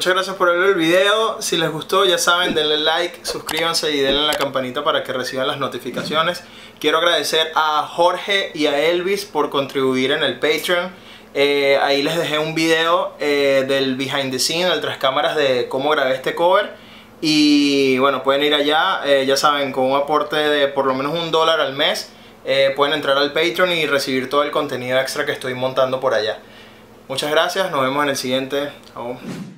muchas gracias por ver el video. Si les gustó, ya saben, denle like, suscríbanse y denle a la campanita para que reciban las notificaciones. Quiero agradecer a Jorge y a Elvis por contribuir en el Patreon. Ahí les dejé un video del behind the scene, el tras cámaras de cómo grabé este cover. Y bueno, pueden ir allá, ya saben, con un aporte de por lo menos $1 al mes. Pueden entrar al Patreon y recibir todo el contenido extra que estoy montando por allá. Muchas gracias, nos vemos en el siguiente. Chao.